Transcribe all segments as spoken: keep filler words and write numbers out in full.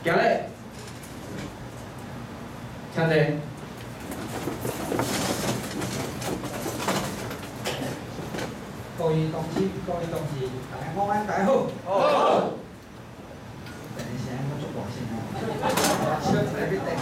行咧，请坐。各位同志、各位同事，大家午安，大家好。好。等一下，我做广先啊。车子来别等。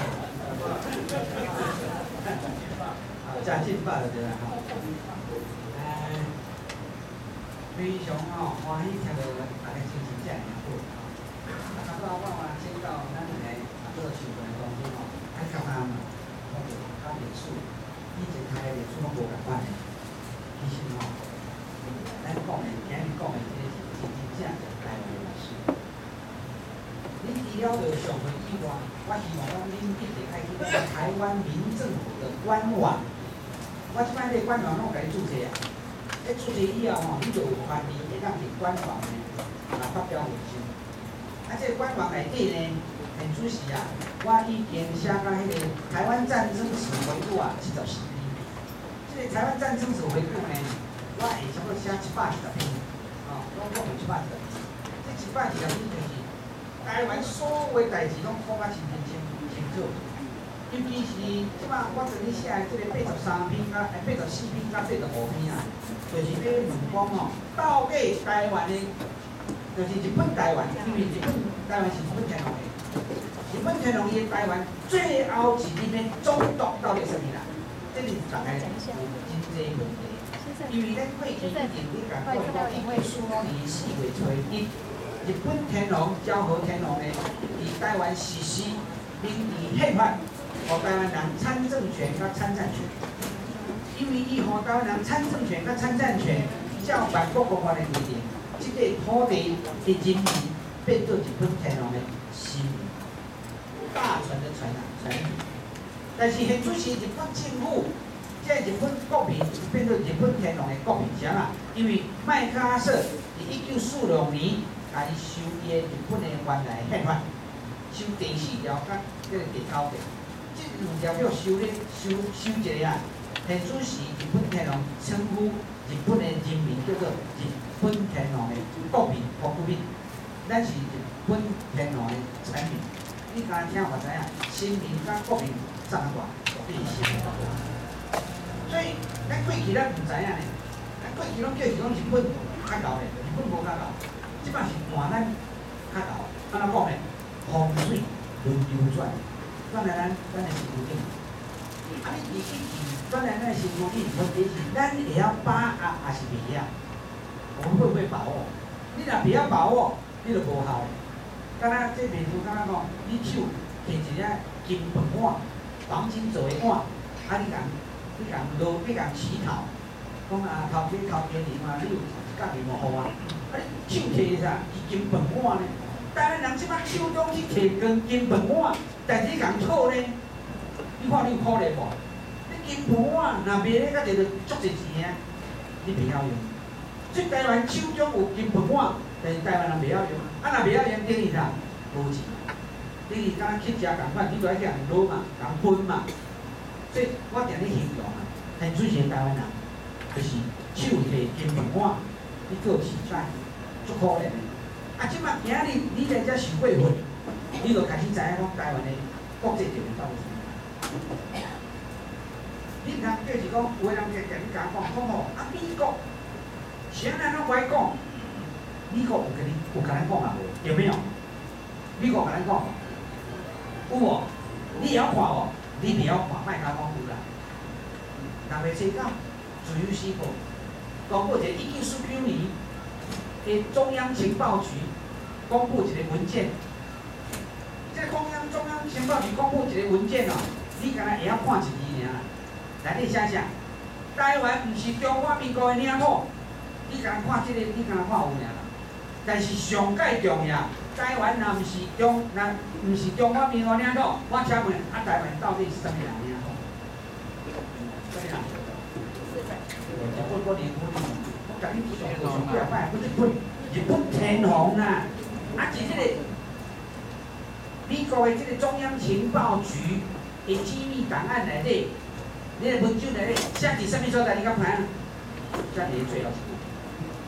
啊，真进步了对啦吼。哎，非常吼欢喜听到大家精神这样好。啊，刚刚我嘛先到咱个啊做受训的当中吼，爱较啱嘛，我就较历史，以前开的历史拢无共款的，其实吼。 咱讲的，今日讲的这个是真真正正台湾的历史。恁除了着上会以外，我希望讲恁一直爱去台湾民政府的官网。我即摆咧官网拢甲你注册啊。迄注册以后吼，你就有权利会当伫官网呢来发表文章。啊，这个官网内底呢，很主席啊，我已经写到迄个台湾战争史回顾啊，七十四篇。这个台湾战争史回顾呢。 我下差不多写一百二十篇，哦，拢讲一百二十篇。这一百二十篇就是台湾所有的代志拢讲啊真真清清楚。尤其是即摆我昨日写的这个八十三篇甲八十四篇甲八十五篇啊，就是要问讲哦，到底台湾的，就是日本台湾，因为日本台湾是日本天皇的，日本天皇伊的台湾最后一日的总督到底是啥物啦？这是大家有真济问题。 因为咱过去一定你讲过讲，因为苏联年四月初一，日本天皇昭和天皇呢，伫台湾实施民主宪法，互台湾人参政权甲参战权。因为伊互台湾人参政权甲参战权，照万国公法的规定，即个土地的人民变做日本天皇的新民，大船的船啊，船民。但是现主是日本政府。 即日本国民变做日本天皇的国民啥啦？因为麦克阿瑟伫一九四六年，甲伊修伊的日本的原来宪法，修第四条甲这个第九条，这两条叫修咧修修一个啊。现主是日本天皇称呼日本的人民叫做日本天皇的国民国民，咱是日本天皇的臣民。你敢听我知影？新民甲国民差偌必须。 所以，咱过去咱唔知影呢，咱过去拢叫是讲日本较厚嘞，日本无较厚，即摆是换咱较厚。安怎讲呢？风水轮流转，转来咱咱的身躯顶。啊，你自己转来咱的身躯顶，问题是咱会晓把握还是袂晓？我们会不会把握？你若袂晓把握，你就无效。敢若这面图，敢若讲，你手摕一个金饭碗，黄金做的碗，啊，你共。 你共落，你共乞讨，讲啊头家头家你嘛，你有一角面无好啊？啊你手摕啥？是金饭碗呢？台湾人即摆手中去摕根金饭碗，但是你共讨呢？你看你有可能无？你金饭碗若卖咧，甲就着足侪钱啊！你袂晓用。所以台湾手中有金饭碗，但是台湾人袂晓用。啊，若袂晓用，等于啥？无钱。等于敢若乞食共款，你就爱去共攞嘛，共分嘛。 所以我定咧形容啊，很出钱台湾人，就是手摕金饭碗，你做乞丐，足可怜的。啊，即摆今日你来遮受过训，你就开始知影讲台湾的国际地位到底是啥。你毋通叫是讲有个人甲甲你讲讲讲吼，啊美国，谁人拢歹讲，美国有跟你有甲咱讲啊无？有没有？美国甲咱讲，有无？你会晓看无？ 你袂晓看，卖甲讲有啦。六月七九，自由时报公布一个一九四九年的中央情报局公布一个文件。这个中央中央情报局公布一个文件哦，你敢若会晓看一字尔啦。来，你想想，台湾毋是中华民国的领土，你敢看这个？你敢看有尔啦？但是上界重要。 台湾若毋是中，若毋是中华民国领土，我请问，啊，台湾到底是啥物人领土？啥物人？日本我连我我甲你上过上几啊摆，不是日本日本天皇啊！啊，是这个美国的这个中央情报局的机密档案内底，你个文章内底写伫啥物所在？你敢看？写伫最后一步。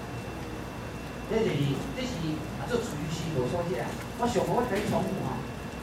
这就是这是。 做属于是无所写，我上好我甲你重复吼，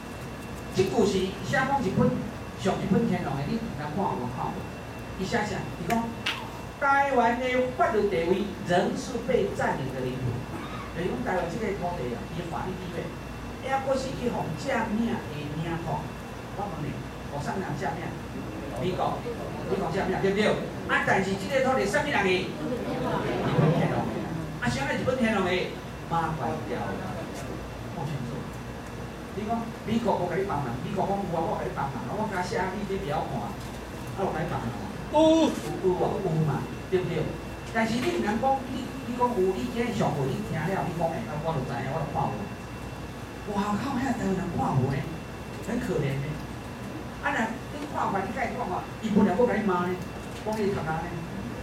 即句是写讲日本上日本天皇的，你来看有无看无？伊写啥？伊讲台湾的法律地位仍是被占领的领土。就是讲台湾即个土地啊，伊法律地位，还阁是去互正名的领土。我问你，互啥人正名？美国，美国正名对不对？啊，但是即个土地啥物人的？日本天皇的。啊，啥个日本天皇的？马关条约。讲清楚。你讲美国无甲你帮忙，美国讲有啊，我甲你帮忙，我甲写你这表看，啊，我甲你帮忙。有有有啊有嘛，对不对？但是你毋通讲，你你讲有，你今日上课你听了，你讲诶，我就知影，我就看无。哇靠！遐台湾人看无呢，很可怜呢。啊，若你看法，你甲伊讲话，伊本来要甲你骂呢，讲你读啊呢。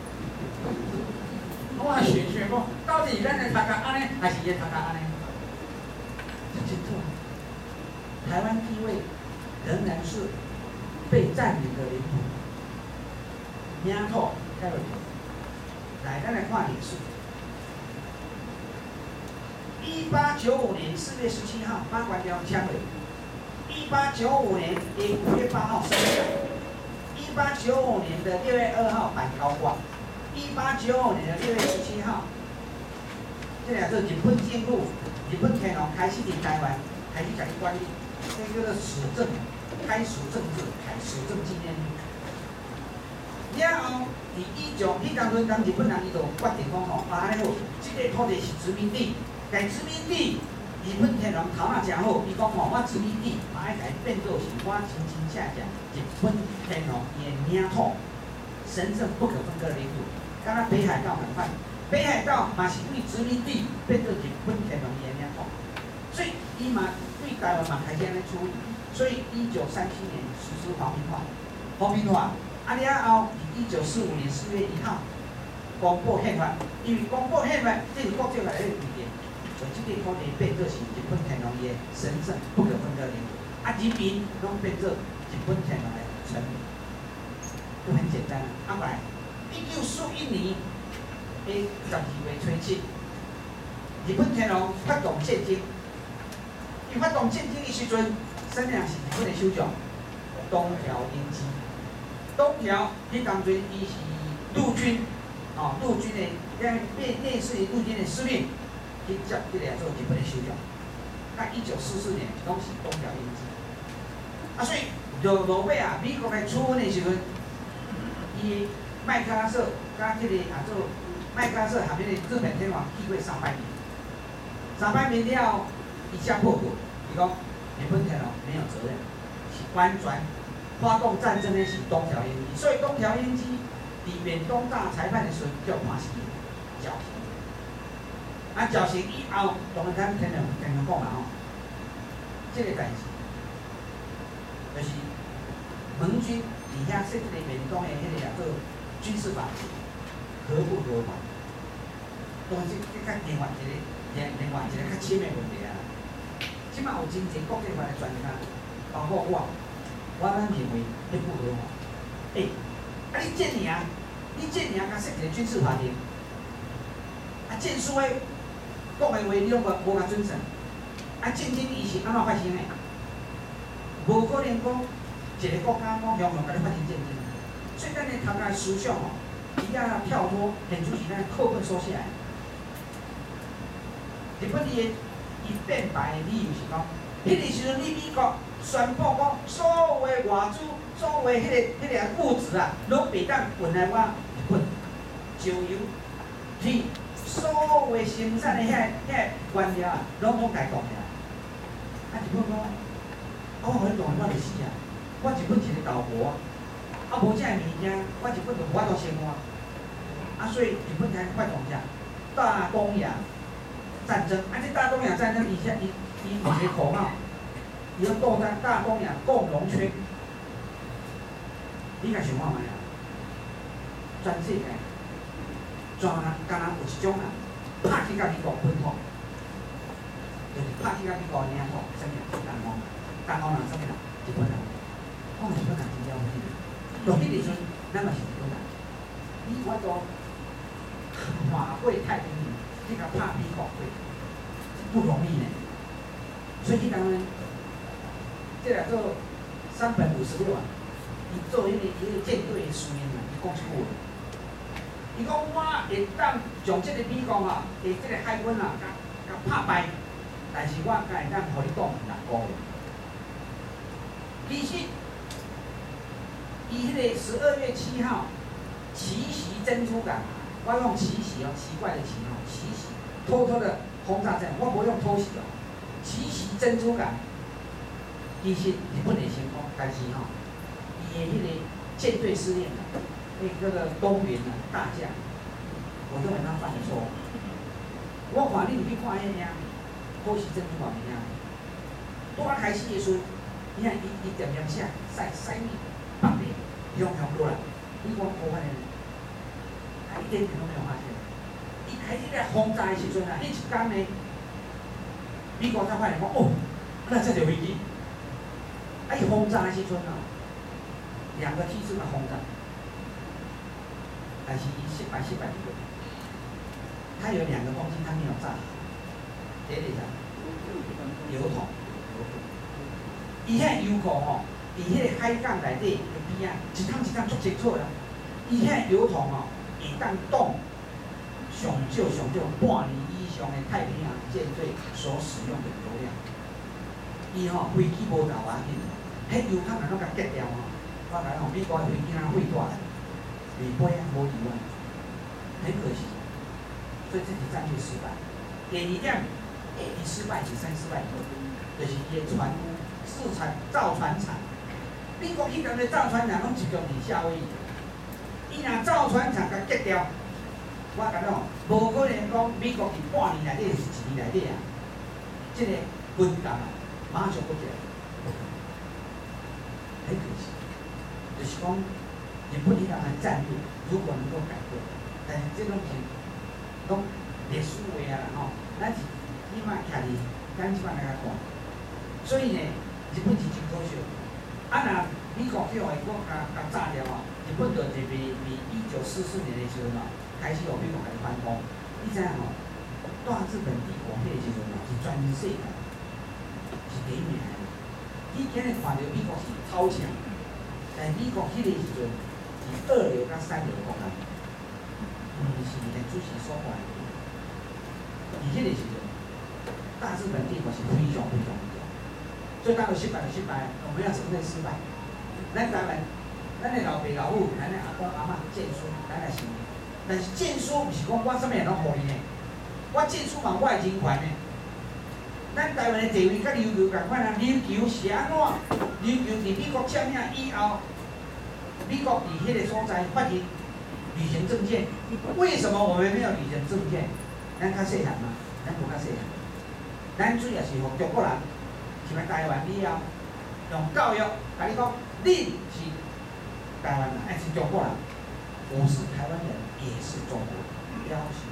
我学学讲，到底咱的读啊安尼，还是伊读啊安尼？很清楚。台湾地位仍然是被占领的领土。领土盖落去，来，咱来看历史。一八九五年四月十七号，马关条约签了。一八九五年的五月八号生效。一八九五年的六月二号办高挂。一八九五年的六月十七号，这两个日本进入，日本天皇开始伫台湾开始甲你管理，这叫做始政，开始政治，开始政纪念日。了后，伫一九，迄当阵，当日本人伊就决定讲吼，啊安尼好，即、这个土地是殖民地，但殖民地，日本天皇头仔真好，伊讲吼，我殖民地，我爱甲伊变做是我真真正正日本天皇伊的领土，神圣不可分割的领土，敢若北海道共款，北海道嘛是为殖民地变做日本天皇伊的领土，所以伊嘛对台湾嘛开始安尼处理，所以一九三七年实施皇民化，皇民化。啊，了后，一九四五年四月一号公布宪法，因为公布宪法，这是国际法的规定，所以这个土地变做是日本天皇的神圣不可分割领土，啊，人民拢变做日本天皇的臣民，就很简单。啊，来，一九四一年的十二月初七，日本天皇发动战争，伊发动战争的时阵，啥物人是日本的首相？东条英机。东条，迄当阵伊是陆军，哦，陆军的，类类似于陆军的司令，去接这个做日本的首相。啊，一九四四年拢是东条英机。啊，所以落落尾啊，美国来处分的时阵，伊麦克阿瑟甲这个啊做麦克阿瑟下面的日本天皇去过三百年，三百年了后，伊写报告，伊讲日本天皇没有责任，是完全。发动战争的是东条英机，所以东条英机伫缅东大裁判的时候叫判死刑，绞刑。啊，绞刑以后，当然咱天皇天皇讲嘛吼，这个代志就是盟军伫遐设一个缅东的迄个叫做军事法庭，合不合法？当然这这较另外一个另另外一个较深的问题啊。即摆有真侪国际法的专家，包括我。我咱认为迄不合法。诶、欸，啊你建宁啊，你建宁甲设一个军事法庭，啊建书诶讲诶话你拢无无甲遵守，啊战争伊是安怎发生诶？无可能讲一个国家讲向向甲你发生战争，所以咱诶头家思想吼，伊要跳脱现主是咱课本所写诶。日本伊诶伊变白诶理由是讲，迄个时阵你美国。宣布讲，所有的外资、所有的迄个、迄个物质啊，拢袂当运来我日本。石油、铁，所有的生产的遐、遐原料啊，拢总家冻起来。啊，日本讲，啊，我互你冻，我就死啊！我日本一个岛国，啊，无这物件，我日本就无法度生活。啊，所以日本才发动啥？大东亚战争。啊，这大东亚战争，伊现伊伊有一个口号。伊要斗战大东亚共荣圈，你甲想看卖啊？全世界，全人敢若有一种人，拍去甲美国本土，就是拍去甲美国领土，啥物人？东欧，东欧人啥物人？日本人，我们日本人真了不起。落迄时阵，咱嘛是日本人，你我都马过太平洋，你甲拍美国过，不容易呢。所以迄当呢。 这叫做三本五十六啊。伊做迄个迄个舰队的师员啊，伊讲一句话，伊讲我会当将即个美国啊，的即个海军啊，甲甲拍败，但是我敢会当互你挡六个月。其实，伊迄个十二月七号奇袭珍珠港，我用奇袭哦，奇怪的奇哦，奇袭，偷偷的轰炸战，我无用偷袭哦，奇袭珍珠港。其实日本的先锋，但是吼、哦，伊的迄个舰队司令啊，那那个东原啊大将，我认为他犯了错误。我看你入去看迄个偷袭珍珠港物件，拄啊开始的时阵，你看伊伊点点写，晒晒米，放面，用用过来，你讲无发现？他一点点都没有发现。伊开始咧轰炸的时阵啊，迄一天呢，美国才发现讲哦，那这条飞机。啊！伊轰炸的时阵啊，两个梯次的轰炸，但是伊失败失败一个，它有两个东西它没有炸好，第一个油桶，伊遐油库吼，伫迄个海港内底个边啊，一趟一趟足清楚啦。伊遐油桶吼，会当挡上少上少半年以上的太平洋舰队所使用的油量。伊吼飞机无够要紧。迄油桶若拢甲割掉吼，我讲吼，美国飞机若废大，离飞啊无意外，很可惜，所以这是战略失败。第二点，伊失败是啥失败？就是伊的船试产造船厂，美国迄阵的造船厂拢集中伫夏威夷，伊若造船厂甲割掉，我讲吼，无可能讲美国伫半年内底是一年内底啊，这个军舰啊，马上搁起来。很可惜，就是讲日本伊人的战略如果能够改过，但是这种是拢历史话啊啦吼，咱是起码徛伫咱即摆来看，所以呢，日本是真可惜。啊，若美国叫外国甲甲炸掉哦，日本就特别伫一九四四年的时阵哦，开始互美国开始反攻。你知影吼，大日本帝国迄个时阵哦，是全世界是第一名。你今日看到美国是超强，但美国迄个时阵是二流甲三流国家，毋是连主席所管的。而迄个时阵，大日本帝国是非常非常厉害，所以当有失败就失败，我们要承认失败。咱台湾，咱的老爸老母，咱的阿公阿嬷证书，咱来承认。但是证书毋是讲我啥物人拢互你呢，我证书嘛我的人权呢。咱台湾的地位甲琉球共款啊，琉球是安怎？琉球伫美国占领以后，美国伫迄个所在发行旅行证件，为什么我们没有旅行证件？咱较细汉嘛，咱无较细汉，咱主要是互中国人，是来台湾以后，用教育甲你讲，你是台湾人，还是中国人？我是台湾人，也是中国人，了是。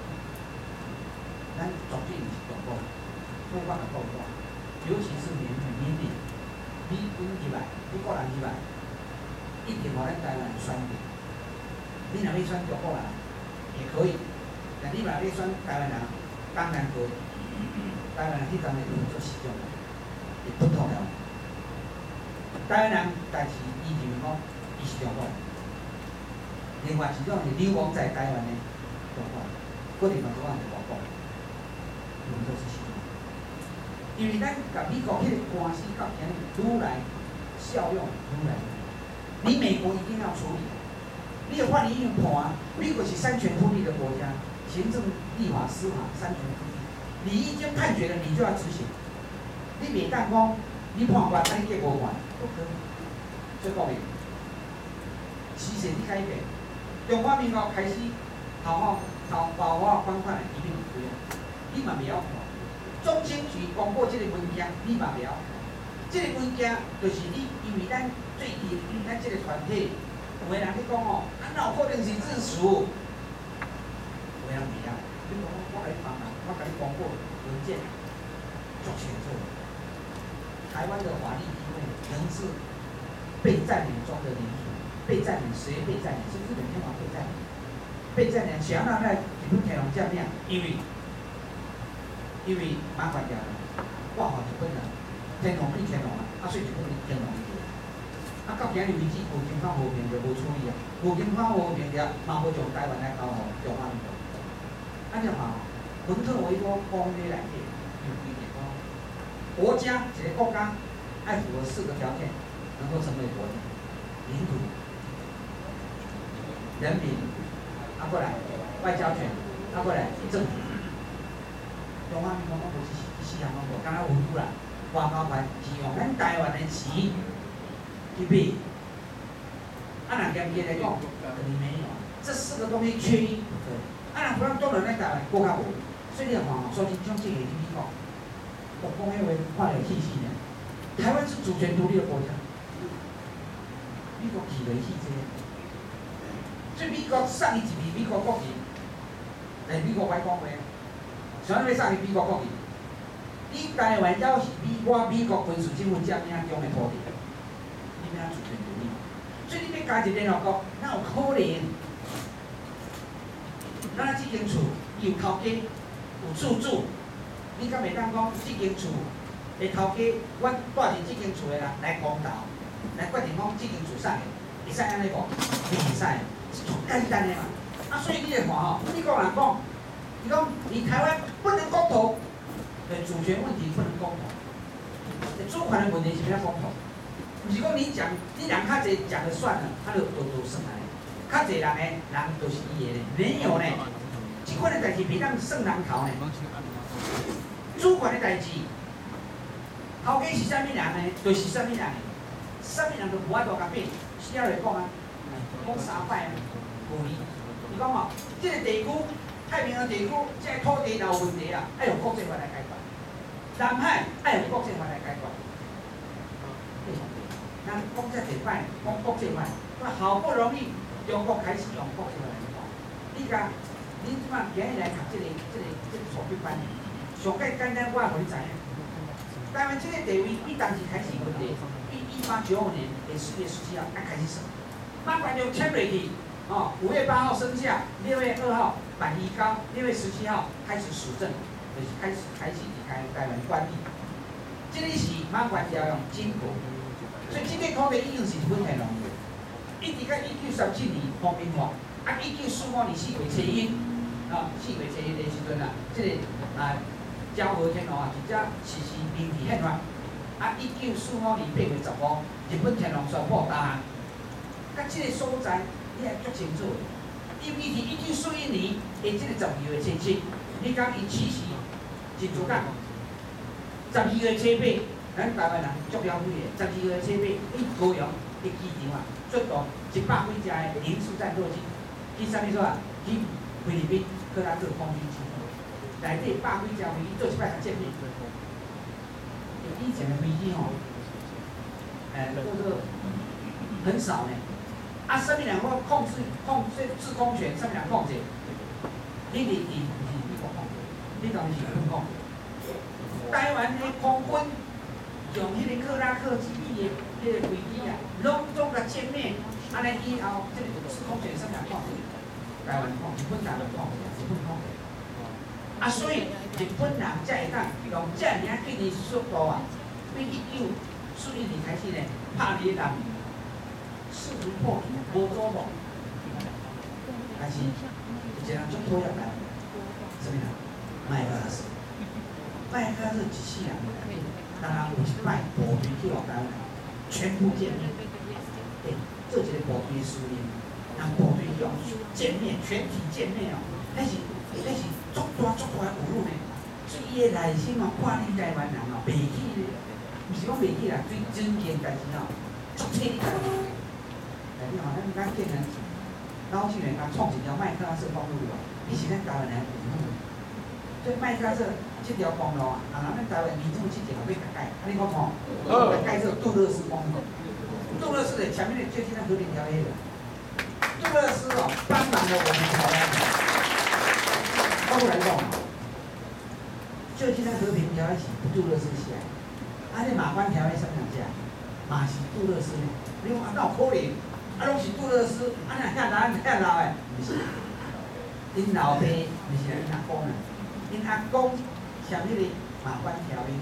咱绝对毋是中国人。所以我就讲过，尤其是缅缅甸，美军入来，美国人入来，一定互咱台湾人选择。你若要选中国人，也可以；但你若要选台湾人，当然可以。台湾人迄阵的工作是种，是不同了。台湾人，但是伊认为讲，伊是中国人。另外一种是流亡在台湾的中国人，嗰地方中国人就外国人，我们都是。因为咱甲美国迄个关系到今日愈来效用愈来，你美国一定要处理。你有法律硬判，美国是三权分立的国家，行政、立法、司法三权分立。你已经判决了，你就要执行。你袂当讲你判官，但你结无判，不可以。所以各位，时势在改变，中华民国开始头号头包括款款的移民规啊，你嘛袂晓看。中情局公布这个文件，你嘛袂晓看。这个文件就是你，因为咱最近咱这个团体，有个人去讲哦，啊，哪有可能是自首？有个人袂晓，你讲我来帮忙，我甲你公布文件，足清楚。台湾的法律地位仍是被占领中的领土，被占领谁被占领？是日本天皇被占领，被占领，谁要让在日本天皇占领？因为。因为麻烦掉了，我互日本人，日天皇变天皇啊，啊，所以就变天皇去。啊，到今日为止，无经法和平就无处理啊，无经法和平了，嘛无从台湾来交互中华民国。按照嘛，本特维多公约来定，有规定讲，国家一个国家爱符合四个条件，能够成为国家：领土、人民，啊过来外交权，啊过来政府。中华民国我无是四项拢无，敢若有拄啦，外交权是用咱台湾的钱去买，啊若严格来讲，等于没有。这四个东西缺一不可。啊，若不然当然咱台湾国较无，所以你看吼，所以种这个去美国，我讲迄话看了气死呢。台湾是主权独立的国家，美国起了气这个，所以美国送伊一面美国国旗，来美国外讲话，想要送伊美国国旗，你台湾要是美我美国军事政府占领中的土地，你哪主权独立？所以你要加一联合国，哪有可能？咱啊，这间厝有头家，有厝主，你敢袂当讲这间厝的头家，我住伫这间厝的人来公道，来决定讲这间厝啥个，会使安尼无？袂使，是足简单的嘛。啊，所以你来看吼，美国人讲，伊讲你台湾不能公投，的主权问题不能公投，主权的问题是要公投，不是讲你讲你人较济讲了算了，他就都都算来。较侪人诶，人就是伊个咧，没有呢。即款诶代志袂当算人头呢。主权诶代志，头家是啥物人呢？就是啥物人，啥物人都无法度甲变。需要来讲啊，讲三摆啊，无理。伊讲吼，即、这个地区，太平洋地区，即、这个土地若有问题啊，爱用国际法来解决。南海爱用国际法来解决。咱讲这一摆，讲国际法，那好不容易。中国开始用国际法来讲，你讲，你即摆今日来读即、这个、即、这个、即、这个手续班，上介简单，我也互你知影。台湾即个地位，伊当时开始问题，一一八九五年的四月十七号，才开始审，马上就签落去，哦，五月八号生效，六月二号版移高，六月十七号开始实证，就是开始开始离开台湾关闭。这个是马关条用经过，所以这个土地已经是日本天皇的。一直到一九三七年和平化，啊，一九四五年四月初一，啊，四月初一的时阵啊，即、这个啊，昭和天皇啊，直接实施明治宪法。啊，一九四五年八月十五，日本天皇宣布大汉。甲即个所在，你也足清楚的，因为伫一九四一年的即个十二月初七，你讲伊起事真主讲，十二月初八，咱台湾人足了解的，十二月初八，伊高阳的机场啊。出动一百几架的零式战斗机，去啥物所啊？去菲律宾克拉克空军基地，内底百几架飞机做一摆较见面。以前的飞机吼，诶、呃，叫做很少呢。啊，啥物人我控制控制制空权，啥物人控制？你你你不是美国控制，你当然是日本控制。台湾的空军用迄个克拉克基地的。这个飞机啊，拢总甲歼灭，安尼以后，这个制空权啥人控制？台湾控，日本台湾控制，日本控制。啊，所以日本人才会当用这尔紧的速度啊，比一九四一年开始呢，拍你人试图破局，无做无。但是有一个人足讨厌台湾，什么人？麦克阿瑟。麦克阿瑟一世人，当然有一摆部队去往台湾。全部歼灭，哎，这就是部队司令，让部队用歼灭，全体歼灭哦，那是那是足大足大的侮辱呢。所以伊的内心哦，看你台湾人哦，袂起咧，毋是讲袂起啦，最尊敬，但是哦，足体力。哎，你看咱咱见人，老纪元甲创一条麦克阿瑟公路哦，伊是咱台湾人有用。所以麦克阿瑟。这条公路啊，啊，咱台湾民众去行要甲改，啊，你讲吼，来改这个杜勒斯公路。杜勒斯的前面的就现在和平条约了。杜勒斯哦，帮忙了我们台湾。我来讲，就现在和平条约是杜勒斯写的，啊，这马关条约什么人写？嘛是杜勒斯呢。你讲啊，哪有可能？啊，拢是杜勒斯，啊，那遐老遐老的，不是。因老爸，不是因阿公啊，因阿公。像迄个马关条约，伊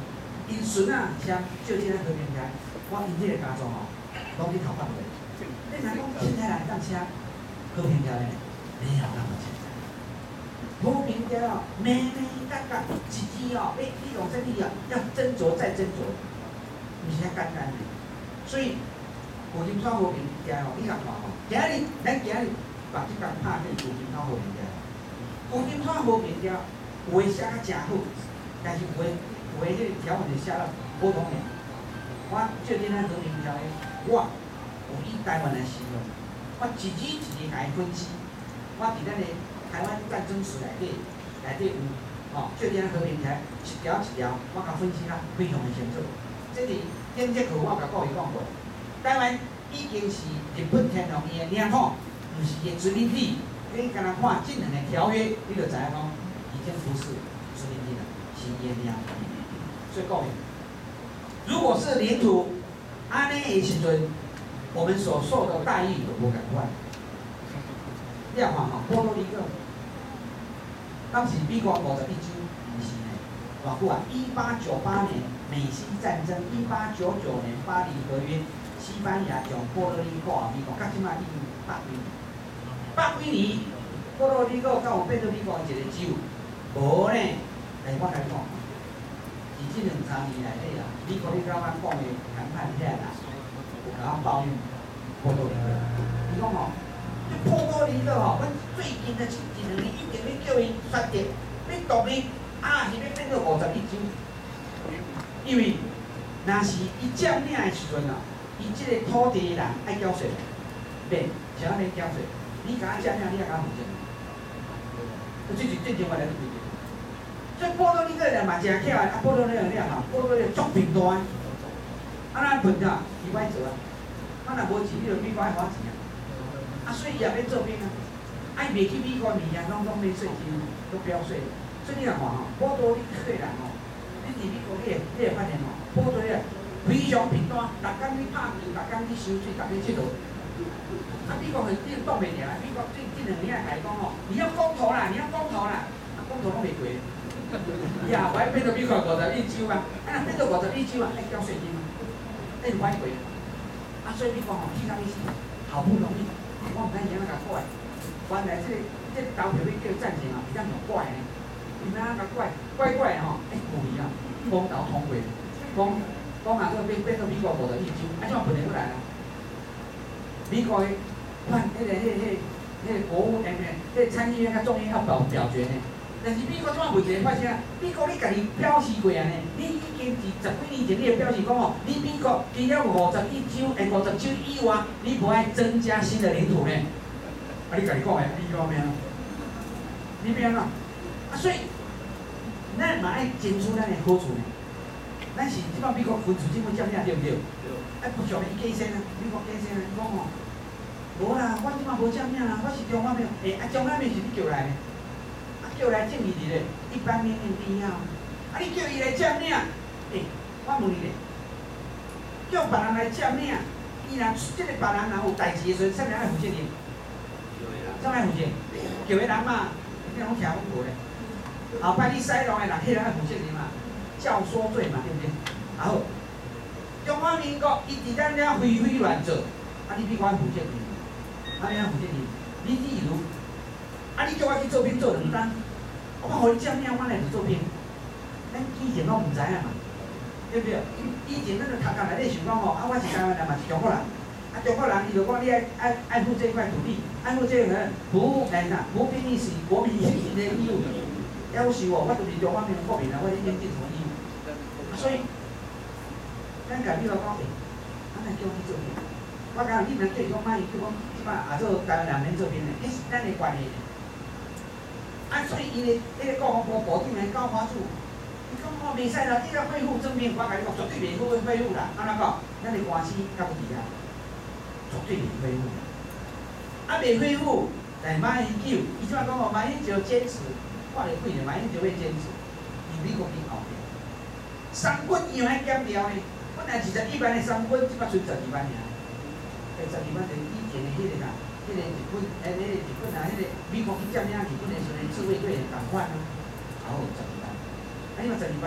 因孙啊，像就这个和平台，我因这个家族吼，拢去投反对。你若讲现在人当车和平条呢，没有那么简单。和平条哦，每每嘎嘎一支哦，要你用这里啊，要斟酌再斟酌，唔是遐简单的。所以旧金山和平条哦，你甲看吼，今日咱今日把这工拍去旧金山和平条，旧金山和平条有诶写较真好，但是有诶有诶迄个条文就写了普通诶。我就今咱和平条诶，我。有以台湾来形容，我一字一字来分析。我伫咱的台湾战争史内底，内底有哦，就咱和平条一条一条，我甲分析啊非常的清楚。这伫建设课我甲各位讲过，台湾已经是日本天皇伊的领土，毋是伊的殖民地。你敢若看这两个条约，你就知影讲，已经不是殖民地了，是伊的领土。所以各位，如果是领土安尼的时阵，我们所受的待遇有无共款？你看吼，波多黎各，当时美国五十一州，唔是呢，偌久啊？一八九八年美西战争，一八九九年巴黎合约，西班牙将波多黎各啊，美国到即摆已经百几年，百几年，波多黎各甲有变做美国一个州，无呢？来我来讲，伫即两三年内底啊，美国你甲我讲的谈判下来。有甲我抱怨波多黎各，伊讲吼，这波多黎各吼，阮最近的这一两年一定要叫伊决定，要独立，啊是要变做五十一州，因为若是伊占领的时阵啊，伊即个土地的人爱缴税，免，谁免缴税？你甲我占领，你也甲我负责。这是最重要的规定。所以波多黎各人嘛真巧啊，波多黎各人嘛，波多黎各足平大。啊，咱分啊，伊歹做啊，啊若无钱，你就美国爱花钱啊，啊所以伊也免做兵啊，啊伊袂去美国面啊，拢拢免税金，都不要税。所以你来看吼，波多黎各人吼，你伫美国你会你会发现吼，波多黎各非常平淡，逐工去拍球，逐工去游水，逐工去佚佗。啊美国很你挡袂了，美国这这两年来讲吼，你要公投啦，你要公投啦，啊公投拢袂过。呀，我要变做美国五十一州啊，啊若变做五十一州啊，爱交税金啊。哎，歪回，啊，所以你讲吼，去到伊是好不容易，我唔知影那甲怪，原来这这投票要叫暂停啊，比较有怪呢，你哪甲怪怪怪吼，哎，有理啊，公投通过，讲讲啊，个变变到美国五十一州，啊，怎啊问题过来啊？美国的，看迄个迄个迄迄个国务诶咩，迄参议院甲众议院要表表决呢。但是美国怎啊问题发生啊？美国你家己表示过啊呢？你已经是十几年前你就表示讲哦，你美国除了五十一州诶五十州以外，你无爱增加新的领土呢？啊，你家己讲诶，你讲咩啊？你变啊？啊，所以咱嘛爱争取咱诶好处呢。咱是即摆美国分处政府占领对不对？啊，不上伊计算啊，美国计算啊，伊讲哦，无啦，我即摆无占领啊，我是中华民国，诶，啊，中华民国是你叫来的。叫来正义的，一般命令必要。啊，你叫伊来占领，诶、欸，我问你咧，叫别人来占领，伊若即个别人若有代志的时阵，啥人爱负责任？啥人爱负责？叫的人嘛，你拢听讲过咧。后摆你使用的人，迄人爱负责任嘛，教唆罪嘛，对不对？然后，中华民国伊伫咱了非非乱做，啊，你比我负责任，啊，你爱负责任？你例如，啊，你叫我去做兵做两单。我互你占领，我来就做兵。咱以前拢唔知影嘛，对不对？以前咱就读册内底想讲吼，啊，我是台湾人嘛，是中国人。啊，中国人伊就讲你爱爱爱护这块土地，爱护这个服务哎啥，服务兵役是国民应尽的义务。要是我，我就是中华民国国民啊，我应尽什么义务？所以，咱甲你老讲，诶，咱来叫你做兵。我讲你若叫伊讲卖，叫讲即摆也做台湾人免做兵的，迄是咱的关系。啊，所以伊个迄个国防部部长诶高华柱，伊讲哦袂使啦，你要恢复正面，我甲你讲绝对袂恢恢复啦。安怎讲？咱的官司到底啊，绝对袂恢复。啊，袂恢复，但马英九，伊即摆讲哦，马英九坚持，看了几年，马英九要坚持，伊美国边后边，三军伊爱减掉呢，本来二十一万的三军，即摆剩十二万尔，诶，十二万就以前的迄个啦。迄个日本，诶，迄个日本啊，迄个美国去占领日本的时阵，自卫队也同款啊，然后十二万，啊，因为十二万，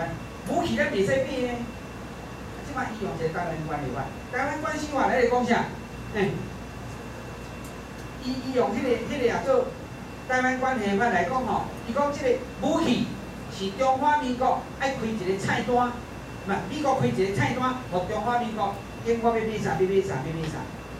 武器咱袂使买呢。即摆伊用一个台湾关系法，台湾关系法来讲啥？诶，伊伊用迄、那个、迄、那个啊做台湾关系法来讲吼，伊讲即个武器是中华民国爱开一个菜单，唔係美国开一个菜单，互中华民国讲我要买啥，要买啥，要买啥。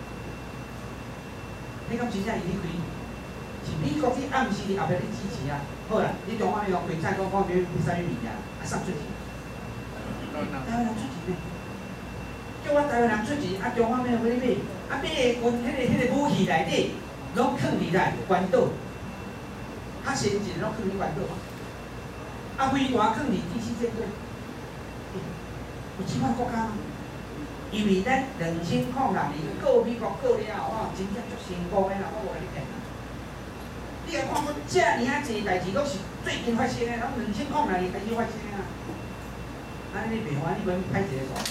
你讲真正伊去开？是美国去暗示你后壁你支持啊？好啦，你中华民国开菜单，讲要买啥物物件，啊送出去。台湾人出钱呢？叫我台湾人出钱，啊中华民国要买，啊买的军迄个迄个武器内底，拢藏伫来关岛，较先进拢藏伫关岛，啊飞弹藏伫第四战队，有即款国家吗？因为咱两千零六年告美国告了后，哇，真正足成功的啦，我无甲你骗啦。你来看我遮尔啊济代志，拢是最近发生的，拢两千零六年开始发生的啊。安尼你袂欢，你免歹一个爽。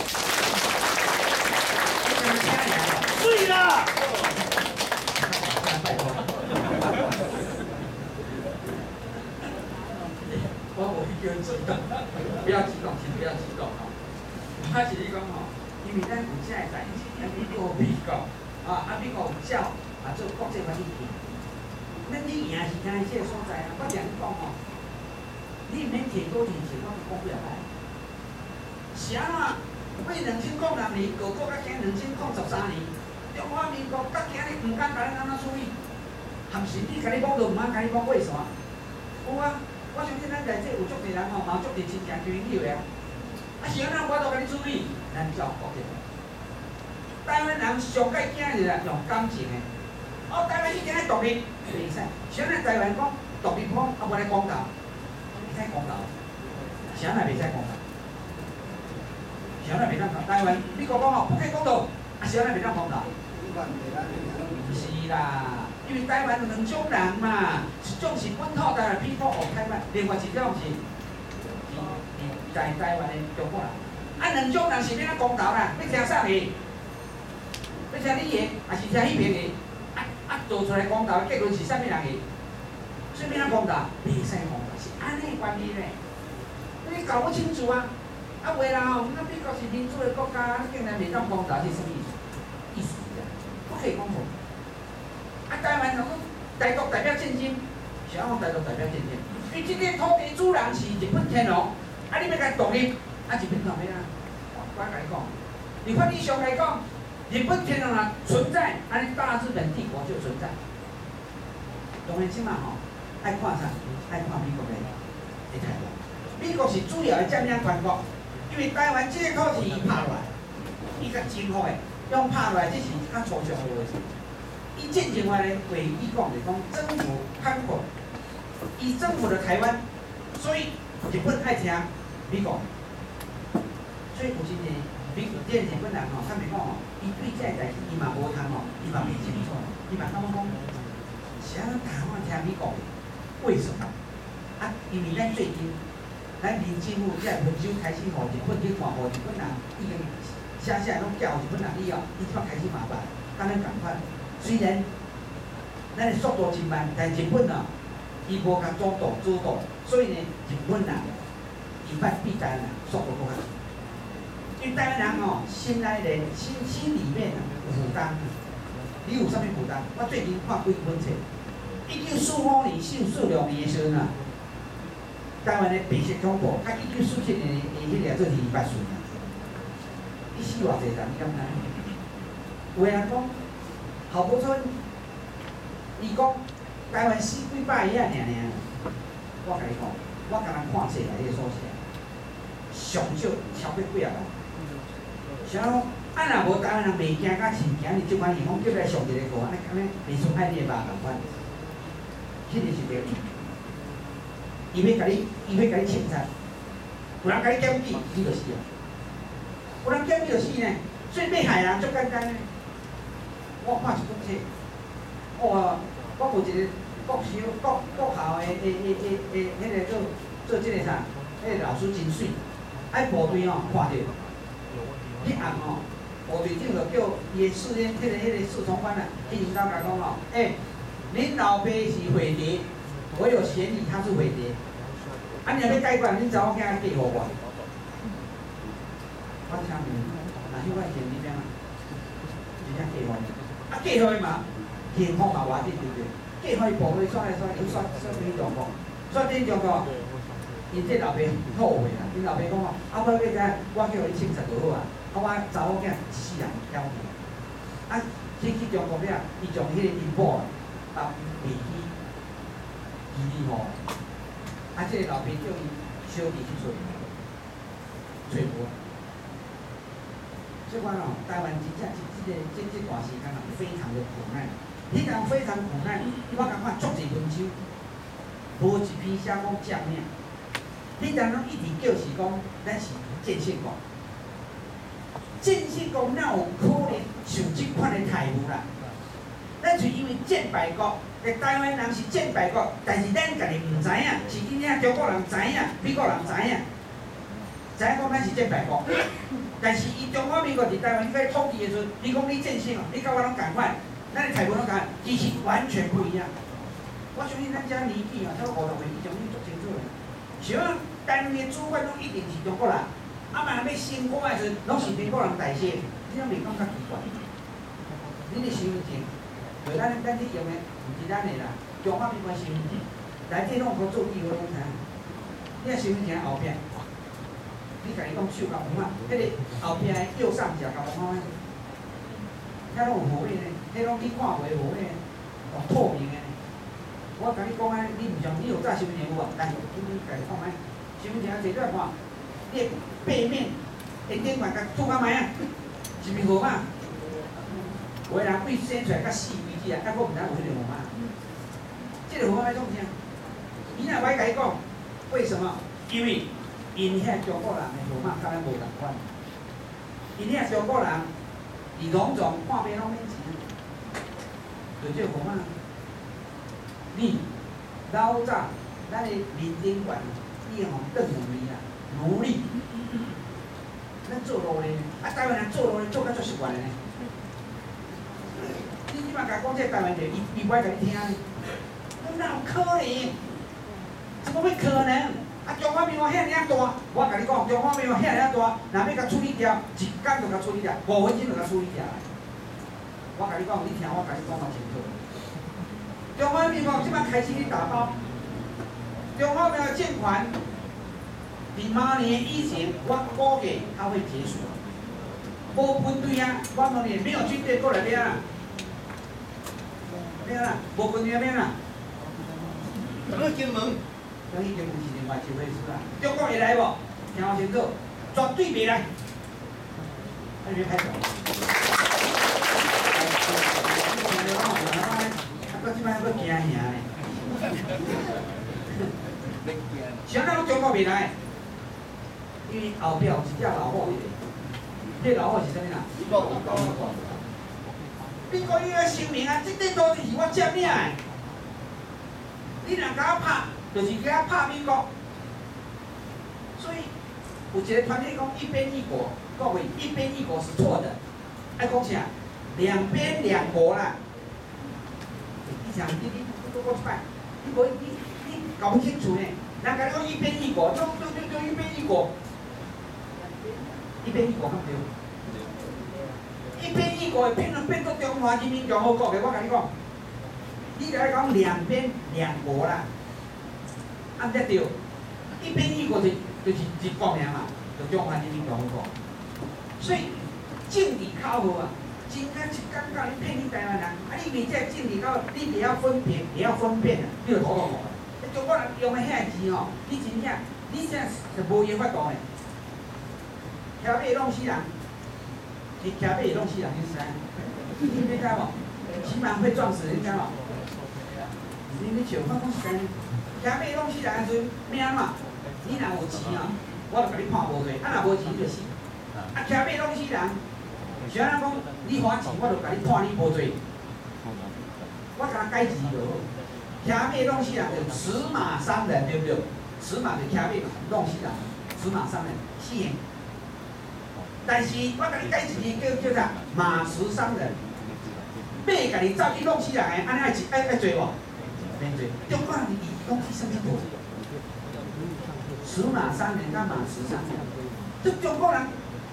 对啦！拜托。我无去叫激动，不要激动，请不要激动啊！他是你讲吼，因为咱有遮个代志，啊美国美国啊，啊美国有照啊做国际法律去。咱你赢是惊即个所在啊！我常讲吼，你毋免摕多钱钱，我讲不了来。是安怎？为两千零六年，各国甲今两千零十三年，中华民国甲今日毋敢甲咱安怎处理，含甚至甲你讲都毋通甲你讲为啥？有啊，我相信咱内底有足侪人吼，嘛足侪亲情捐友的啊。啊是安怎我都甲你处理？咱照国际法。台湾人上界惊的啦，用感情的。哦，台湾已经喺独立，袂使。像咱台湾讲独立讲，啊无来公道，袂使公道。是安怎袂使公道？是安怎袂当讲？台湾美国讲吼不可以公道，啊是安怎袂当公道？是啦，因为台湾有两种人嘛，一种是本土台湾 people of 台湾，另外一种是是在台湾的中国人。啊，两种人是要怎公道啦？要听啥个？要听你个，还是听迄边个？啊啊，做出来公道的结论是啥物人个？所以要怎公道？袂使公道，是安尼关系咧。你搞不清楚啊！啊，袂啦吼，那美国是民主的国家，你竟然袂当公道，是什么意思？意思是啊，不可以公平。啊，台湾人讲台独代表战争，是安怎台独代表战争？因为即个土地主人是日本天皇，啊，你要甲独立，啊，日本人要啊？我甲你讲，你法理上来讲，日本天皇啊存在，安尼大日本帝国就存在。当然即嘛吼，爱看啥？爱看美国的的态度。美国是主要的占领权国，因为台湾即个土地伊拍落来，伊甲征服的，用拍落来，这是较抽象的话题。伊进前话咧，话伊讲就是讲征服开阔，伊征服了台湾，所以日本爱听美国。所以有时呢，美国即个日本人吼，他们讲吼，伊对这个代志伊嘛无通吼，伊嘛袂清楚，伊嘛感觉讲，是安怎台湾听美国的？为什么？啊，因为咱最近。咱民政府即个分手开始，互日本去看，互日本人已经写写拢叫日本人以后，伊即摆开始麻烦，敢咱共款。虽然咱的速度真慢，但日本啊，伊无甲主导主导，所以呢，日本人伊办比台湾人速度更较快。因为台湾人哦，心内咧心心里面啊有负担，你有啥物负担？我最近看几本册，一九四五年姓四六年的时阵啊。台湾的白色恐怖，啊，一九四七年的迄个做二八事件，伊死偌济人，你敢知？有人讲，郝柏村，伊讲台湾死几百个尔尔。我甲你讲，我甲人看册内底所写，上少超过几啊万。像啊，若无台湾人袂惊甲真惊，你即款伊讲叫来上一个课，安尼安尼袂伤害你的肉共款，迄个是对。伊要甲你，伊要甲你清查，有人甲你检举，你就死啊！有人检举就死呢，所以要害人足简单呢。我看一本册，哦，我有一个国小、国国校的、的、的、的、的，迄个做做即个啥，迄个老师真水，爱部队哦看着，迄暗哦，部队长就叫伊的四连，迄个、迄个四重班啊，去领导甲讲哦，诶，恁老爸是匪谍。我有嫌疑他是匪谍，啊！你要解决，恁查某囝嫁互我， 啥物？若迄块田里边啊，真正计划，啊计划嘛，幸福嘛偌紧对不对？计划步落刷来刷去，刷刷几状况，刷几状况。因这老爸后悔啦，因老爸讲哦，啊我要个，我叫伊清十就好啊，啊我查某囝一世人了去，啊去去中国了，伊从迄个因某啊袂去，伊哩吼，啊这个老爸叫伊小弟去做，做无。所以讲哦，台湾真正这这个这这段时间啊，非常的苦难，非常非常苦难。我感觉足侪文章，无一篇写讲正面。你当拢一直叫是讲，咱是建设国，建设国哪有可能受即款的态度啦？咱是因为建败国，个台湾人是建败国，但是咱家己唔知影，是因影中国人知影，美国人知影，知影讲咱是建败国。但是伊中华民国伫台湾在统治的时阵，你讲你建设哦，你甲我拢共款，咱的态度拢共，其实完全不一样。我相信咱遮年纪哦，超五十岁以上，你足清楚的。像台湾的主管拢一定是中国人，啊嘛要升官的时阵，拢是美国人代谢，你拢袂感觉奇怪？你的身份证，就咱咱去用的，毋是咱的啦，中华民国身份证，来这拢可做义务拢知。你的身份证后壁。你家己讲手甲红啊，迄个后壁右上角甲红啊，遐拢有号码呢，迄拢你看袂号码呢，用透明的。我甲你讲啊，你毋像你有带身份证有无？来，你家己看卖，身份证摕出来看，你的背面、顶顶管甲做甲卖啊，是毋是号码？有个人胃生出来甲死为止啊，啊，我毋知有迄个号码。这个号码要创啥？伊若歹甲伊讲，为什么？因为。因遐中国人的号码甲咱无同款，因遐中国人伫农庄看病拢免钱，就这号码。你老早咱的民政馆，伊吼邓两年啊，奴隶，咱做路的，啊台湾人做路的做甲足习惯的呢。你即摆甲讲这台湾人，伊伊不爱甲你听呢，哪有可能？怎么会可能？啊，中华民国遐尔大，我甲你讲，中华民国遐尔大，若要甲处理掉，一工就甲处理掉，五分钟就甲处理掉。我甲你讲，你听我甲你讲较清楚。中华民国即摆开始去打包，中华民国建款，伫明年以前，我估计它会结束。无军队啊，我问你，没有军队过来边啊？边啊，无军队边啊？怎么进门？所以就不是另外一回事啦。中国会来无？听我清楚，绝对袂来。啊，你别拍手。啊，到即摆要惊吓呢。啥人中国袂来？因为后壁有一只老虎伫咧。这老虎是啥物啦？美国伊个声明啊，这块土地是我占领的。你若甲我拍？就是给他拍美国，所以有一个团体讲一边一国，各位一边一国是错的，爱讲啥？两边两国啦。你想你你你我出来，你无你你搞不清楚呢？人家讲一边一国，就就就就一边一国，一边一国看对。一边一国变成变做中华人民共和国的，我甲你讲，你来讲两边两国啦。按得对，一边一国就就是一国名嘛，就中华人民共和国。所以政治考好啊，真正一讲到你骗你台湾人，啊你为这政治考，你也要分辨，也要分辨啊，你就头痛痛。中国人用的遐钱哦，你真正你现在是无嘢法度的。徛马弄死人，你徛马弄死人，你知？你知无？骑马会撞死人，知无？你你笑，我讲实在。徛马弄死人的时阵，命嘛，你若有钱啊，我就甲你判无罪；啊，若无钱你就死。啊，徛马弄死人，像咱讲，你花钱，我就甲你判你无罪。我甲他改字就好。徛马弄死人就驰马伤人，对不对？驰马就徛马弄死人，驰马伤人，死刑。但是我甲你改字叫叫啥？马驰伤人。马甲你走去弄死人的，安尼爱爱爱做无？免做。中国人是拢去什么做？驰马伤人，甲马驰伤人。这中国人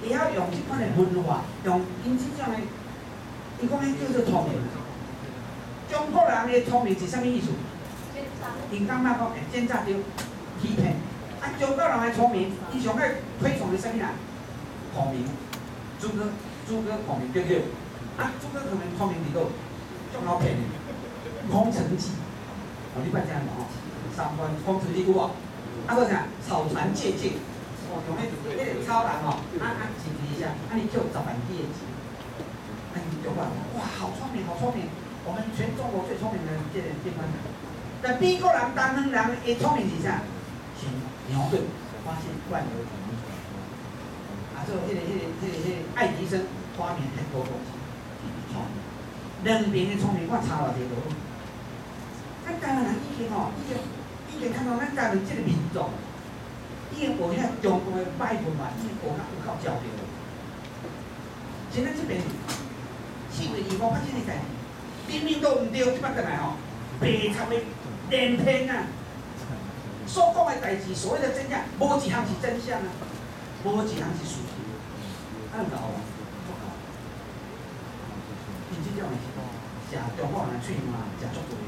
会晓用即款的文化，用因即种的，伊讲迄叫做聪明。中国人的聪明是啥物意思？因感觉讲会检查到欺骗。啊，中国人的聪明，伊上爱推崇的啥物人？孔明，诸葛，诸葛孔明对不对？啊，诸葛孔明聪明伫倒，足好骗的。空城计，哦，你捌听无吼？三关空城计有无？啊，搁啥？草船借箭，哦，用迄迄个草人吼，啊啊，指一下，啊，你扣十万几的钱，啊，你中国人哇，好聪明，好聪明。我们全中国最聪明的这个地方，但美国人、东方人的聪明是啥？是牛顿发现万有引力，啊，做迄个、迄个、迄个、迄个爱迪生发明很多东西，聪明。两边的聪明，我差偌济多。咱台湾人已经吼，已经已经看到咱台湾这个民族，已经学遐中国的歹文化，已经学甲有够教着。现在这边四月二五发生的代志。明明都唔对，即摆转来吼，白插的连篇啊！所讲的代志，所谓的真相，无一项是真相啊，无一项是事实，啊，有够啊，足够。因即种的是食中国人的喙嘛，食足多的。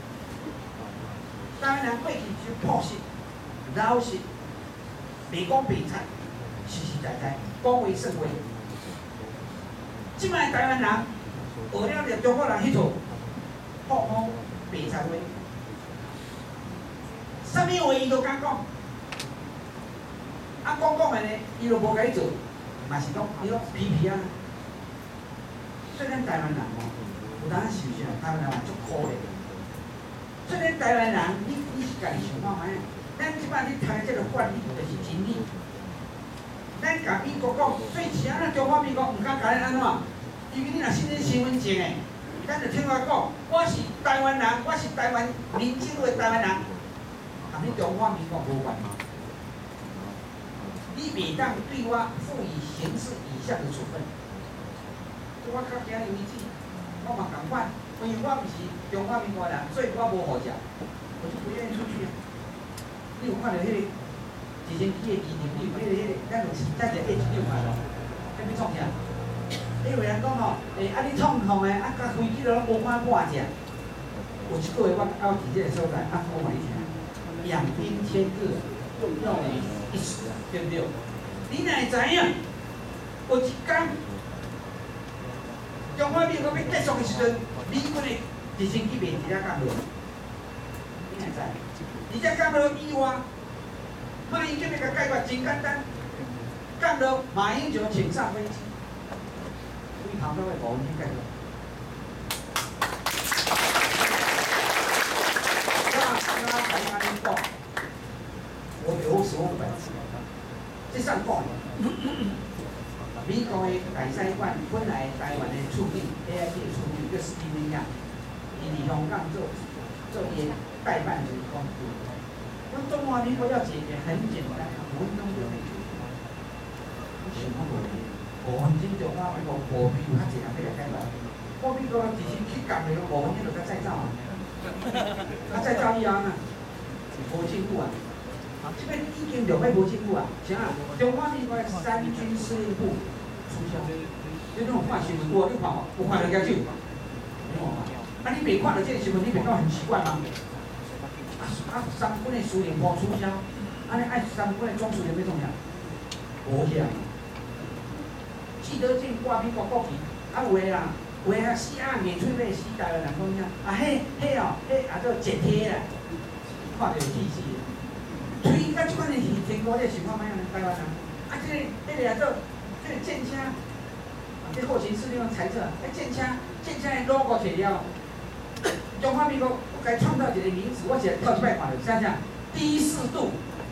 台湾人过去就朴实、老实，袂讲白菜，实实在在，讲话算话。即摆台湾人。学了着中国人迄套好好白菜话，啥物话伊都敢讲，啊讲讲的呢，伊就无甲伊做，嘛是讲伊讲皮皮啊。所以咱台湾人吼，有当时想想，台湾人嘛足可怜。所以咱台湾人，你你是家己想看卖啊？咱即摆你读的这个法律就是真理。咱甲美国讲，最起码咱中华民国毋敢甲咱安怎？因为你若申请身份证诶，咱就听我讲，我是台湾人，我是台湾民政府的台湾人，同你中华民国无关。你袂当对我赋予刑事以下的处分。我较惊有意思，我嘛共款，因为我毋是中华民国人，所以我无护照，我就不愿意出去啊。你有看到迄、那个直升机的机场，你有迄、那个迄、那个，咱有咱就 H 六嘛咯，迄要创啥？因为人讲吼，诶，啊你创创诶，啊甲飞机都拢无法半只。有一句话我我伫这个所在，啊讲互你听，养兵千日，用于一时啊，对不对？你若会知影，有一天，中华民国要结束的时阵，美军的直升机袂直接降落，你若知？而且降落以外，马英九要甲解决真简单，降落马英九请上飞机。你旁边会无你解决。那那台湾讲，我有所本事，这上讲的。美国的大使馆本来台湾的处理 A I P 的处理，就是因为呀，伊伫香港做做伊代办人工作。那中华民国要解决很简单，五分钟就可以解决。你想看无？五分钟中华民国无比有较济人要来解决。我美国直升机降落五分钟就该再造啊！啊再造以后呢，无政府啊！这边已经两百无政府啊，啥啊？中华民国的三军司令部取消。你种看新闻无？你看无？有看到举手？没有嘛？啊，你未看到这个新闻，你袂觉很奇怪吗？啊啊，三军的司令部取消，安尼爱三军的总司令要创啥？无去啊！记得进挂美国国旗，啊有诶啦，有诶啊死啊硬喙尾死台湾人讲啥？啊迄迄哦，迄啊做截体啦，看着气死。推甲即款的事，天国咧想看卖啊？台湾人，啊即、这个迄、这个啊做，即、这个舰车，啊即后勤司令用猜测，啊舰车舰车的 logo 摕了，中华民国我该创造一个名词，我是跳一摆看着，啥啥低四度。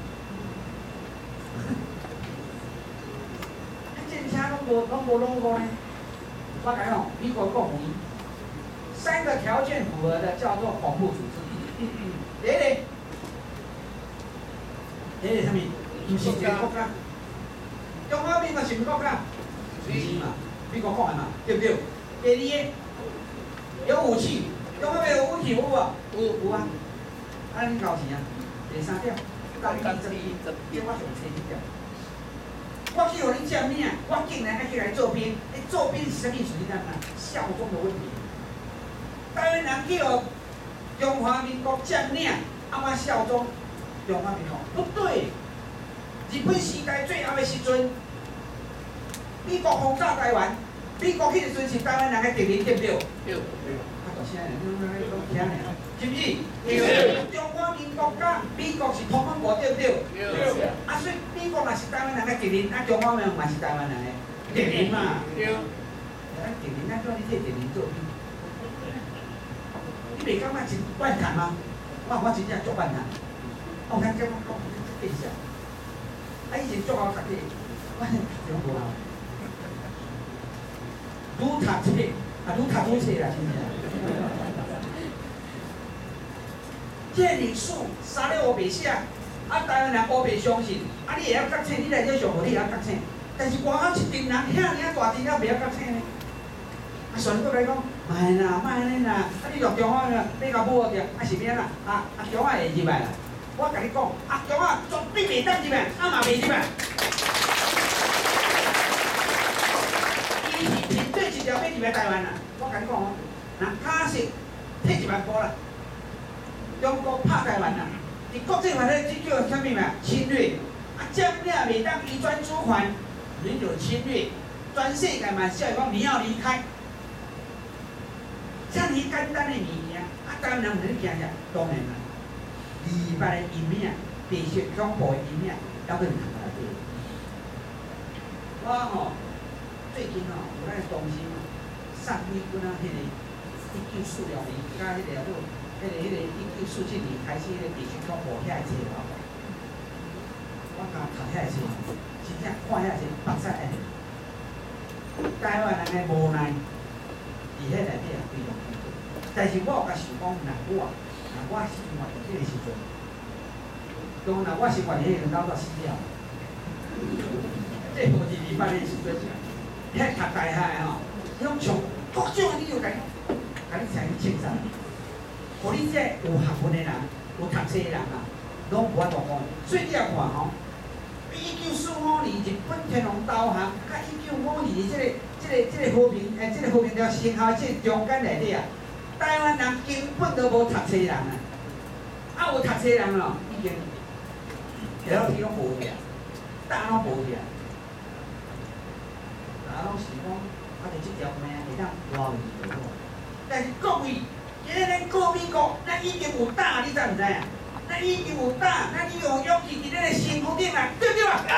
舰车拢无拢无 logo 呢？我讲哦，美国共鸣，三个条件符合的叫做恐怖组织。第一个。迄个啥物？毋是一个国家，中华民国是毋国家？是嘛？美国讲的嘛，对不对？第二个有武器，中华民国有武器有无？有有啊。啊，你搞钱啊？第三点，到底这里这电话上车一点。 我去互你占领，我竟然爱去来做兵，哎，做兵是啥物事？你看看，效忠的问题。台湾人去互中华民国占领，啊，我效忠中华民国，不对。日本时代最后的时阵，美国轰炸台湾，美国迄个阵是台湾人的敌人，对不对？对。啊，大声咧，你讲你讲听咧，是不是？对。中华民国甲美国是同盟国，对不对？对。啊，所以美国嘛是台湾人的敌人，啊，中华民国嘛是台湾人的敌人嘛。对。咱敌人，咱叫你替敌人做兵，你袂感觉真怨叹吗？我我真正足怨叹，我看这我讲变相。啊！以前足好读册，我怎无啊？愈读册啊，愈读愈册啦，真正。这历史三了乌白写，啊，台湾人乌白相信，啊，你会晓读册，你来这上课，你会晓读册。但是外口一群人遐尔大阵了，袂晓读册呢。啊，上倒来讲，卖啦，卖安尼啦，啊，你落中华了，你甲补着，啊是免啦，啊啊中华会入来啦。我甲你讲，啊，中啊，绝对袂当入来，啊嘛袂入来。伊是凭对一条要入来台湾啦。我甲你讲哦，若假设退一万步啦，中国拍台湾啦，伫国际法咧，这叫啥物嘛？侵略。啊，占领袂当移转主权，你就侵略。全世界嘛，叫伊讲你要离开。遮尔简单的物件，啊，台湾人唔能惊啥？当然啦。二八的阴影，地势恐怖的阴影，还佫唔通来对。我吼最近吼有咱同事嘛，送美军啊，迄个一九四六年，甲迄个啊，迄个迄个一九四七年开始迄个地势恐怖遐个册咯。我甲读遐个册，真正看遐个册，目屎会流。台湾人的无奈，伫迄内底也非常辛苦。但是我有甲想讲，若我。我生活伫迄个时阵，当然我生活伫迄个老早死了。这无是二八年时阵，遐读大学的吼，拢从各种的理由甲你，甲你请去清查，互你这有学问的人、有读册的人啊，拢无法度讲。所以你也看吼，一九四五年日本天皇投降，甲一九五二年这个、这个、这个和平，诶，这个和平条生效这中间内底啊。台湾人根本都无读册人啊，啊有读册人哦，已经 L P 拢无去啊，大拢无去啊，啊拢是讲，啊就即条命会当活落去就好。但是各位，今日咱过美国，咱已经有胆，你知唔知啊？咱已经有胆，咱已经有勇气伫咱个身躯顶啊，对不对啊？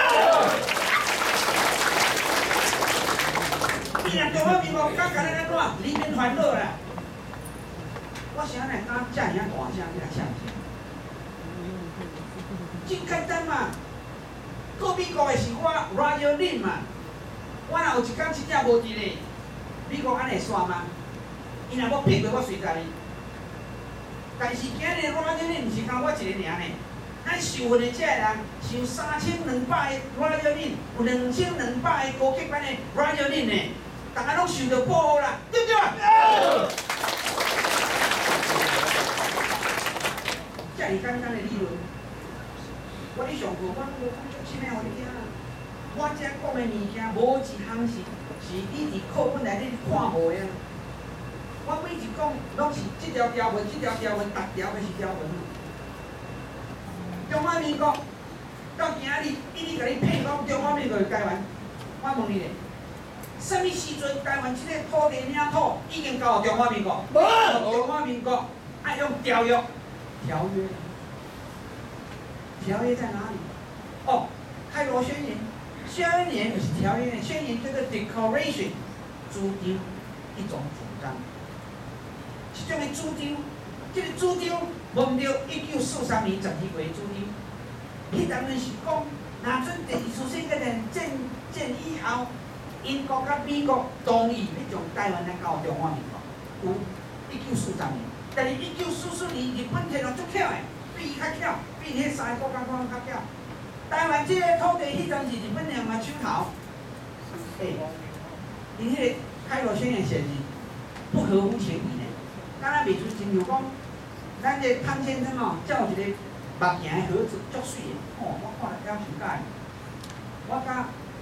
你若中华民国敢甲咱安怎，离边烦恼啦。我想来敢遮尔大声，你来唱声。真简单嘛，过美国的是我 Roger Lin 嘛。我若有一天真正无伫咧，美国安尼煞吗？伊若要骗过我随在哩。但是今日 Roger Lin 毋是靠我一个尔呢，咱受训的这个人，受三千两百个 Roger Lin， 有两千两百个高级班的 Roger Lin 呢，大家拢受到保护啦，对不对啊？遮尔简单的理论，我咧上课，我我讲足深诶，互你听啊。我遮讲诶物件，无一项是是你伫课本内底看无诶。我每一讲拢是即条条文，即条条文，逐条都是条文。中华民国到今仔日，一直甲你骗讲中华民国是台湾，我问你咧，什么时阵台湾即个土地领土已经交予中华民国？无，中华民国爱用条约。条约，条约在哪里？哦，开罗宣言，宣言就是条约，宣言叫做 declaration， 主张一种主张。这种的主张，这个主张闻到一九四三年十二月主张，迄当然是讲，若准第二次世界大战战战以后，英国甲美国同意要将台湾来交中华民国，有一九四三年。但是一九四四年，日本天皇足巧的，比伊较巧，比迄三个国家可能较巧。台湾这个土地，迄阵是日本人嘛手头，诶，因迄个开罗宣言写是不合乎情理的。敢若袂出亲像讲，咱这汤先生哦，照一个目镜的盒子，足水的，哦，我看了了真喜欢。我甲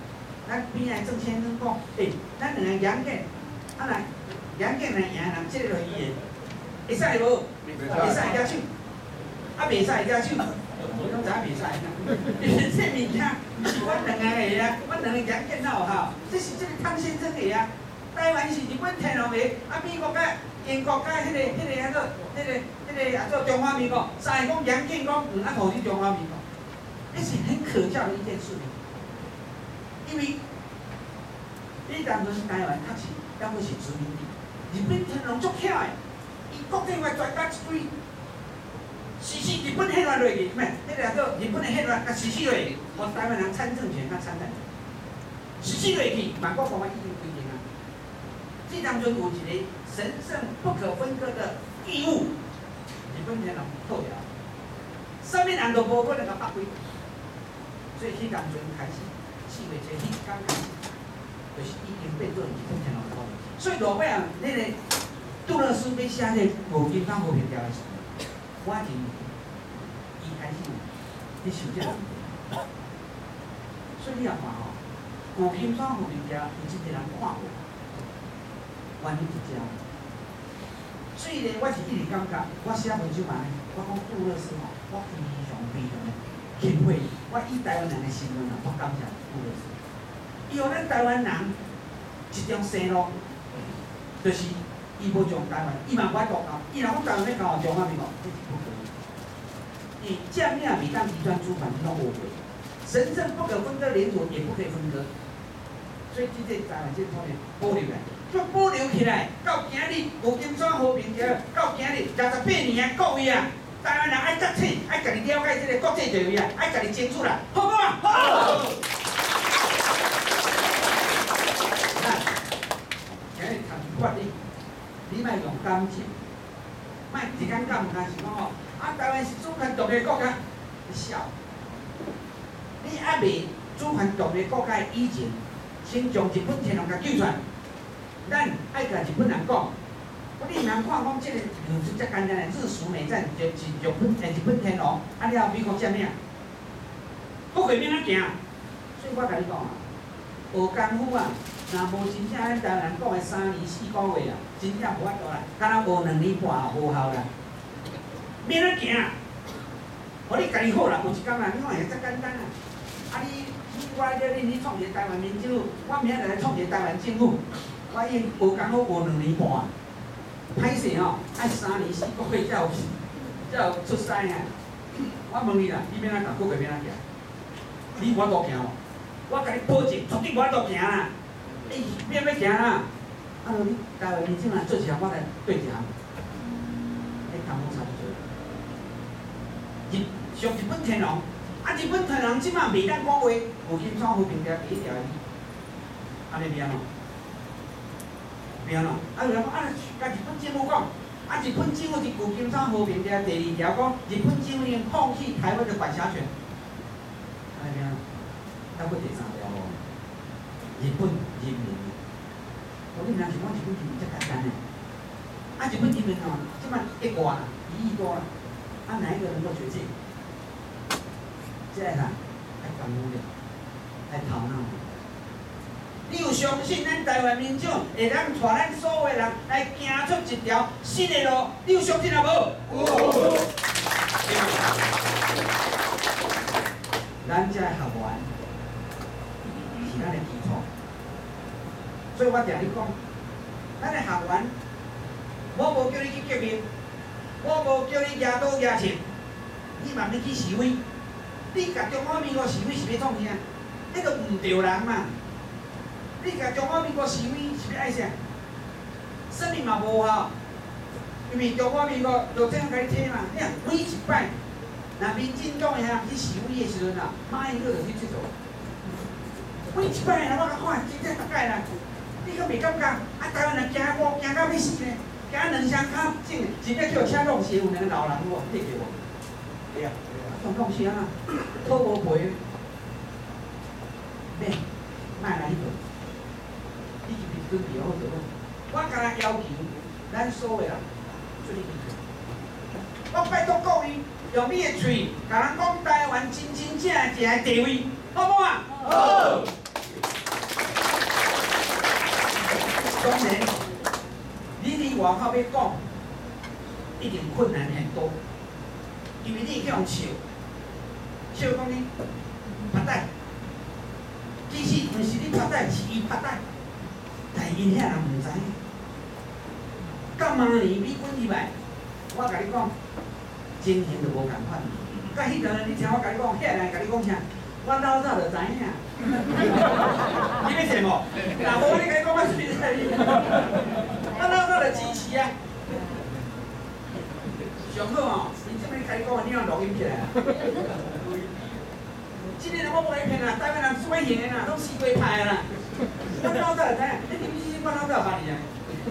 咱边仔郑先生讲，诶，咱两个杨建，啊来，杨建来赢人，这个就伊的，会使无？会使举手，啊袂使举手，我拢知影袂使。因为这物件是阮两个的啊，阮两个杨建哪有效？这是这个汤先生的啊。台湾是日本天皇的，啊美国甲英国甲迄个、迄个啊做、迄个、迄个啊做中华民国，三个讲杨建讲唔啊互你中华民国，这是很可笑的一件事。因为你当初台湾确实当过是殖民地，日本天皇足巧的，伊国境外专家一堆，实施日本宪法落去，咩？迄个啊做日本的宪法甲实施落去，互台湾人参政权甲参战，实施落去，万国公安已经规定啊。这当中有一个神圣不可分割的义务，日本天皇扣掉，上面人都无可能甲发挥，所以迄当中开始，四月节迄刚开始，就是已经变做日本天皇的控制。所以落尾啊，那个杜勒斯要写这无金刚和平条的时候，我真伊开始去想这个问题，所以你也看吼，无金刚和平条有真侪人看过。原因是这样，所以咧，我是一直感觉，我写文章嘛，我讲杜勒斯吼，我非常非常的钦佩，我以台湾人的身份啊，我感谢杜勒斯。伊互咱台湾人一种生路，就是伊无将台湾，伊嘛不爱国教，伊若讲台湾要搞中华民国，这是不可以。伊将领每当移转主权拢无回，神圣不可分割领土也不可以分割，所以即个台湾这方面保留来。就保留起来，到今日有金砖和平条，到今日六十八年啊，各位啊，台湾人爱觉醒，爱家己了解这个国际地位啊，爱家己争取啦，好不好？好。咱今日谈法律，你莫用感情，莫一竿竿唔干是讲吼，啊，台湾是主权独立国家，你笑。你还未主权独立国家以前，先将日本天皇甲救出来。咱爱甲日本人讲，我你唔通看讲即个论述遮简单的日苏美战，就是日本诶日本天皇，啊了美国占领，国会免啊行，所以我甲你讲啊，学功夫啊，若无真正咱台湾人讲的三年四个月啊，真正无法度啦，敢若学两年半啊无效啦，免啊行，互你家己好啦，有一天啊，你看会遮简单啊，啊你你我叫你你创一个台湾民政府，我明仔来创一个台湾政府。我已经学功夫学两年半，歹势吼，爱三年四个月才有才有出师啊！我问你啦，你免啊干，国会免啊行？你无法度行无？我甲你保证，绝对无法度行啦！你免要行啦！啊，你台湾民政啊做一项，我来对一项，迄功夫差不多。日上日本天皇，啊日本天皇即马袂当讲话，有金砖和平条第一条，安尼变咯？变咯，啊！有人讲啊，甲日本政府讲，啊，日本政府是旧金山和平条第二条讲，日本政府应放弃台湾的管辖权。安尼变咯，还佫第三条哦，日本人民，我你毋通想讲日本人民遮简单呢？啊，日本人民哦，即摆一万一亿多了，啊，哪一个能够决定？这个啊，爱功夫的，爱头脑。你有相信咱台湾民众会当带咱所有人来行出一条新的路？你有相信啊无？有。咱遮学员是咱的基础，所以我定你讲，咱的学员，我无叫你去革命，我无叫你压倒压情，你嘛免去示威，你甲中华民国示威是要创啥？迄个唔对人嘛。你甲中华民国示威是要爱啥？生命嘛无效，因为中华民国就这样甲你摕嘛。你啊，每一摆，若民进党的遐去示威的时阵啊，马英九就去佚佗。每一摆啦，我甲看，真正大概啦，你阁袂感觉？啊，台湾人惊我惊到要死呢，惊两双脚整，是要叫车弄死有两个老人无？你叫无？对啊，弄弄死啊，讨无赔，咩？卖来迄个。你是袂准备好做好？我甲他要求，咱所有人做你去。我拜托各位，用你的嘴，甲人讲台湾真真正正的地位，好不好啊？好。 当然，你伫外口要讲，一定困难很多，因为你去用笑，笑讲你拍带，其实毋是你拍带，是伊拍带，但因遐人毋知影。到明年你滚入来，我甲你讲，真情就无共款。甲迄阵你听我甲你讲，遐人甲你讲啥？我老早就知影。你要信无？若无你甲你讲，我随在你。我老早就支持啊。上好哦，你这边甲你讲，你用录音起来啊。今年我无影片啊，台湾人做乜嘢啊？拢四界派啦。我老早就知影，你点知我老早捌你啊？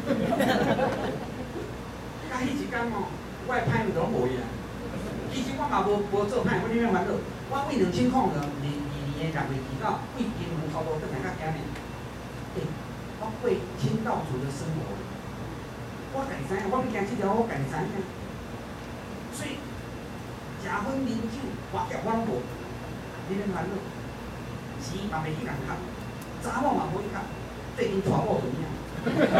甲迄一天哦，我的歹物都拢无去啊。其实我嘛无无做歹，我里面烦恼。我为两千块的二二年的六月二号，为金门差不多转来到今年。诶，我过清道族的生活，我家己知影，我要行这条，我家己知影。所以，食薰啉酒、活脚我拢无，你免烦恼。钱嘛袂去人扣，查某嘛无去扣，最近娶某怎样？